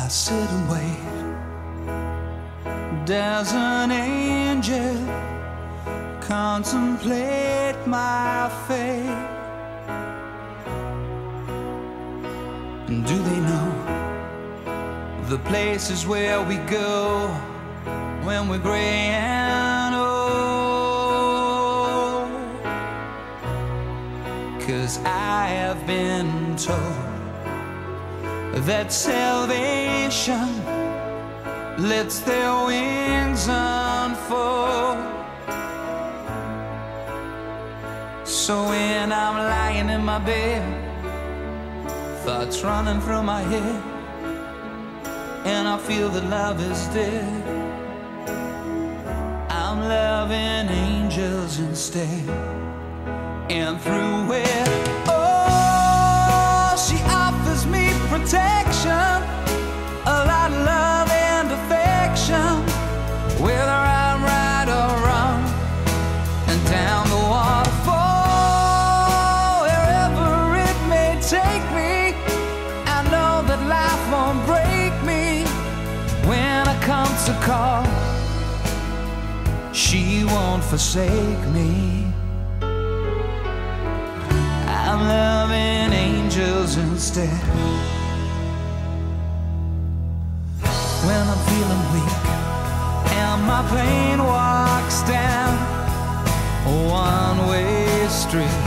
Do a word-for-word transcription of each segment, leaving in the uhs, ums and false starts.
I sit and wait. Does an angel contemplate my fate? And do they know the places where we go when we're gray and old? 'Cause I have been told that salvation lets their wings unfold. So when I'm lying in my bed, thoughts running through my head, and I feel that love is dead, I'm loving angels instead. And through it, oh, she offers me protection, a lot of love and affection, whether I'm right or wrong, and down the waterfall, wherever it may take me, I know that life won't break me when I come to call. She won't forsake me. I'm loving angels instead. When I'm feeling weak and my pain walks down a one-way street,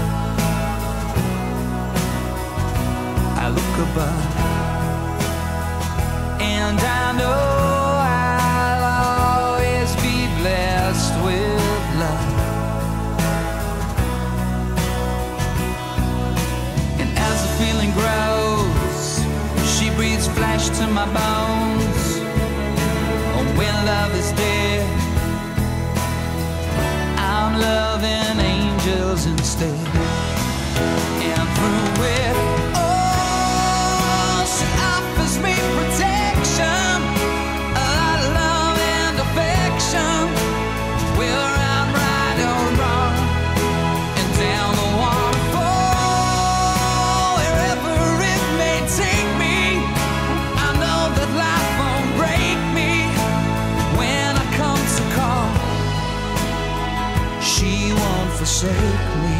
I look above and I know I'll always be blessed with love. And as the feeling grows, she breathes flesh to my bones. And when love is dead, I'm loving angels instead. And through it, oh, she offers me protection, a lot of love and affection, whether I'm right or wrong, and down the waterfall, wherever it may take me, I know that life won't break me when I come to call. She won't forsake me.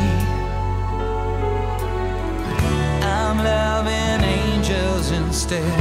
I'm loving angels instead.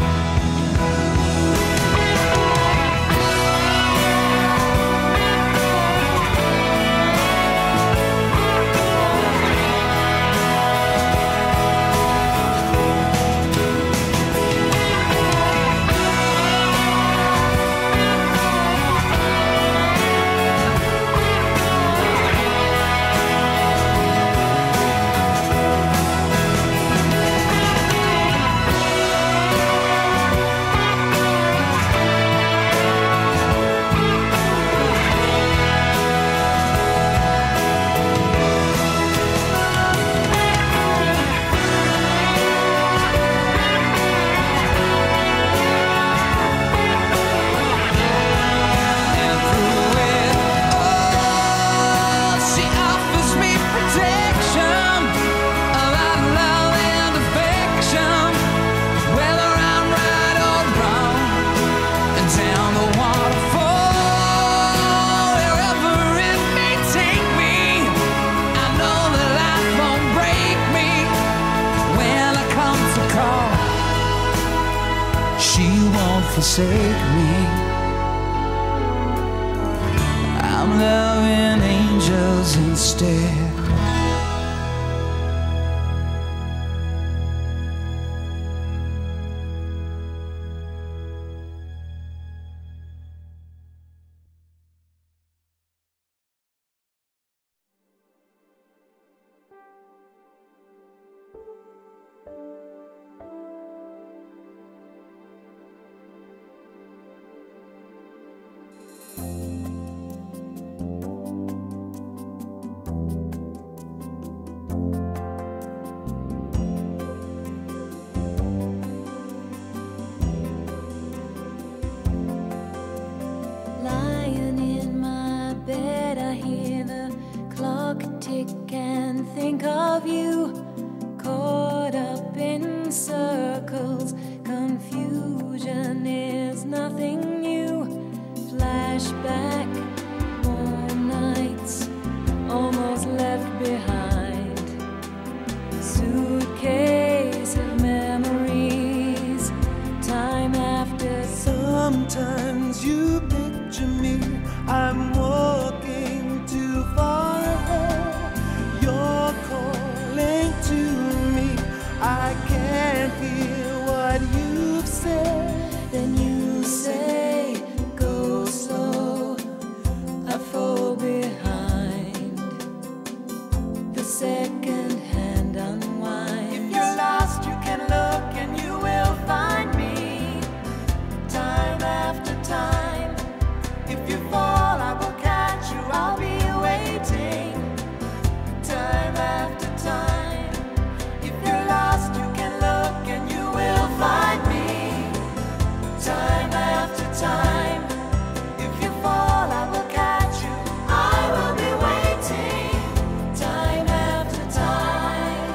Forsake me. I'm loving angels instead. you, caught up in circles, confusion. back, more nights almost left behind. Suitcase of memories, time after. Sometimes you picture me, I'm walking too far ahead. You're calling to me, I can't hear what you've said. Then you say, go slow, I fall behind. The second hand unwinds. If you're lost, you can look and you will find me, time after time. If you fall, I will catch you, I'll be waiting, time after time. If you're lost, you can look and you will find me, time after time. If you fall, I will catch you, I will be waiting, time after time.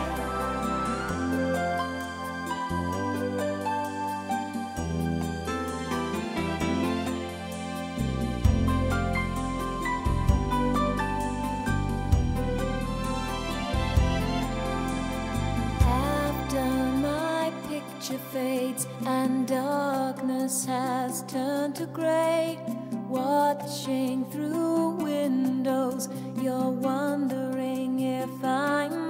After my picture fades and darkness has turned to gray, watching through windows, you're wondering if I'm